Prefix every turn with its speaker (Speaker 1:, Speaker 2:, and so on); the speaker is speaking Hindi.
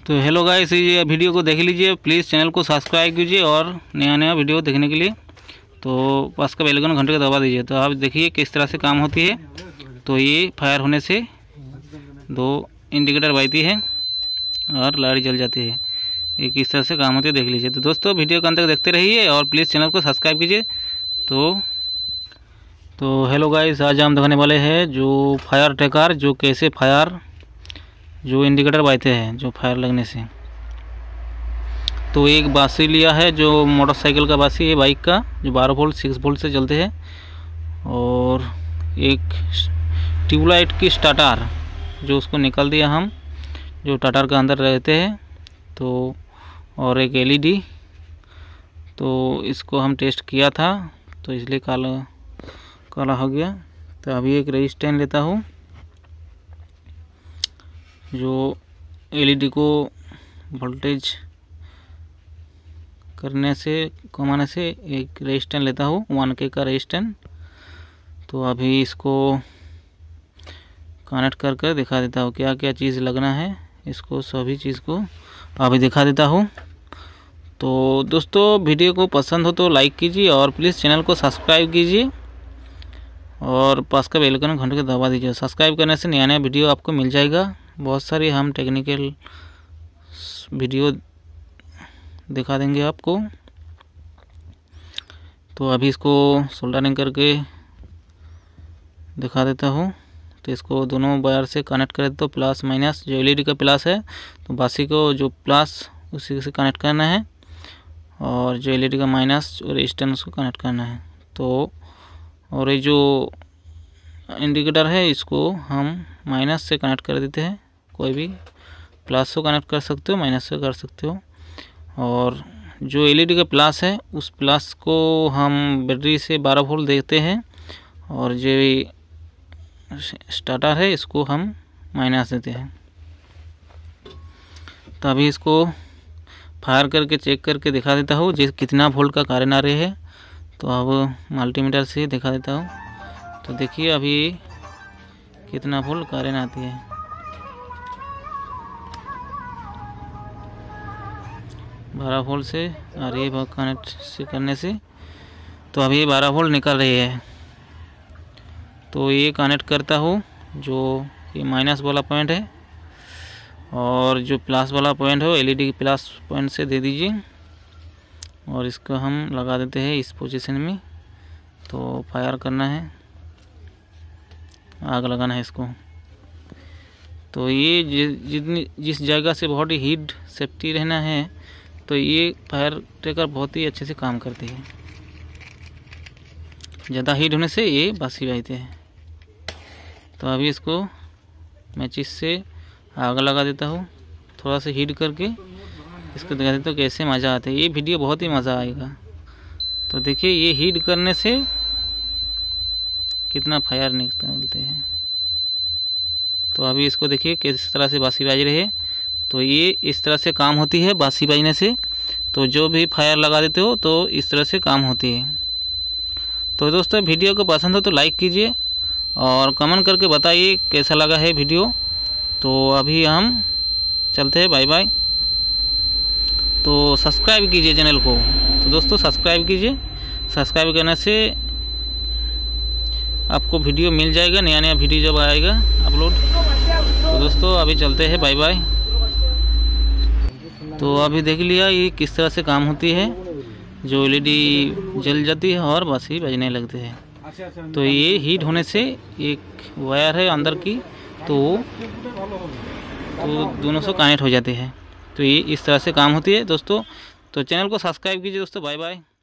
Speaker 1: तो हेलो गाइस, ये वीडियो को देख लीजिए। प्लीज़ चैनल को सब्सक्राइब कीजिए और नया नया वीडियो देखने के लिए तो पास का बेल आइकन घंटे का दबा दीजिए। तो आप देखिए किस तरह से काम होती है। तो ये फायर होने से दो इंडिकेटर बजती है और लाइट जल जाती है। ये किस तरह से काम होती है देख लीजिए। तो दोस्तों वीडियो को अंत तक देखते रहिए और प्लीज़ चैनल को सब्सक्राइब कीजिए। तो हेलो गाइस, आज हम दिखाने वाले हैं जो फायर ट्रैकर, जो कैसे फायर जो इंडिकेटर बजते हैं जो फायर लगने से। तो एक बासी लिया है जो मोटरसाइकिल का बासी है, बाइक का, जो 12 वोल्ट 6 वोल्ट से चलते हैं, और एक ट्यूबलाइट की स्टार्टर जो उसको निकाल दिया हम, जो स्टार्टर का अंदर रहते हैं। तो और एक एलईडी, तो इसको हम टेस्ट किया था तो इसलिए काला काला हो गया। तो अभी एक रेजिस्टेंस लेता हूँ जो एलईडी को वोल्टेज करने से कमाने से एक रेजिस्टेंस लेता हूँ 1K का रेजिस्टेंस। तो अभी इसको कनेक्ट कर कर दिखा देता हूँ क्या क्या चीज़ लगना है इसको, सभी चीज़ को अभी दिखा देता हूँ। तो दोस्तों वीडियो को पसंद हो तो लाइक कीजिए और प्लीज़ चैनल को सब्सक्राइब कीजिए और पास का बेल आइकन घंटे को दबा दीजिए। सब्सक्राइब करने से नया नया वीडियो आपको मिल जाएगा। बहुत सारी हम टेक्निकल वीडियो दिखा देंगे आपको। तो अभी इसको सोल्डरिंग करके दिखा देता हूँ। तो इसको दोनों वायर से कनेक्ट कर देता हूँ, प्लस माइनस। जो एलईडी का प्लस है तो बासी को जो प्लस उसी से कनेक्ट करना है, और जो एलईडी का माइनस और रेजिस्टेंस उसको कनेक्ट करना है। तो और ये जो इंडिकेटर है इसको हम माइनस से कनेक्ट कर देते हैं। कोई भी प्लस से कनेक्ट कर सकते हो, माइनस से कर सकते हो। और जो एलईडी का प्लस है उस प्लस को हम बैटरी से 12 वोल्ट देते हैं, और जो स्टार्टर है इसको हम माइनस देते हैं। तो अभी इसको फायर करके चेक करके दिखा देता हूँ जिस कितना वोल्ट का करंट आ रही है। तो अब मल्टीमीटर से दिखा देता हूँ। तो देखिए अभी कितना वोल्ट करंट आती है। बारह वोल्ट से आ रही है कनेक्ट से करने से। तो अभी 12 वोल्ट निकल रही है। तो ये कनेक्ट करता हूँ, जो ये माइनस वाला पॉइंट है, और जो प्लस वाला पॉइंट है एलईडी के प्लस पॉइंट से दे दीजिए, और इसको हम लगा देते हैं इस पोजीशन में। तो फायर करना है, आग लगाना है इसको। तो ये जिस जगह से बहुत ही हीट सेफ्टी रहना है, तो ये फायर ट्रैकर बहुत ही अच्छे से काम करती है। ज़्यादा हीट होने से ये बासी बजते हैं। तो अभी इसको मैचिस से आग लगा देता हूँ, थोड़ा सा हीट करके इसको दिखा देता हूँ कैसे मज़ा आता है। ये वीडियो बहुत ही मज़ा आएगा। तो देखिए ये हीट करने से कितना फायर निकलते हैं। तो अभी इसको देखिए किस तरह से बासी बज रही है। तो ये इस तरह से काम होती है बासी बजने से। तो जो भी फायर लगा देते हो तो इस तरह से काम होती है। तो दोस्तों वीडियो को पसंद हो तो लाइक कीजिए और कमेंट करके बताइए कैसा लगा है वीडियो। तो अभी हम चलते हैं, बाय बाय। तो सब्सक्राइब कीजिए चैनल को। तो दोस्तों सब्सक्राइब कीजिए, सब्सक्राइब करने से आपको वीडियो मिल जाएगा, नया नया वीडियो जब आएगा अपलोड। तो दोस्तों अभी चलते हैं, बाय बाय। तो अभी देख लिया ये किस तरह से काम होती है, जो एलईडी जल जाती है और बासी बजने लगती है। तो ये हीट होने से एक वायर है अंदर की, तो दोनों से कनेक्ट हो जाते हैं। तो ये इस तरह से काम होती है दोस्तों। तो चैनल को सब्सक्राइब कीजिए दोस्तों, बाय बाय।